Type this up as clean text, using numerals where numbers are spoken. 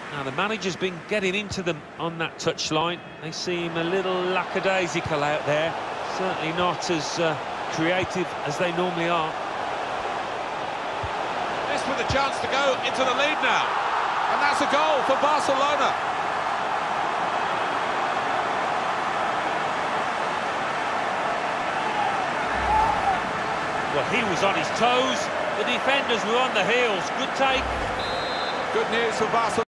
Now, the manager's been getting into them on that touchline. They seem a little lackadaisical out there. Certainly not as creative as they normally are. This with a chance to go into the lead now. And that's a goal for Barcelona. Well, he was on his toes. The defenders were on the heels. Good take. Good news for Barcelona.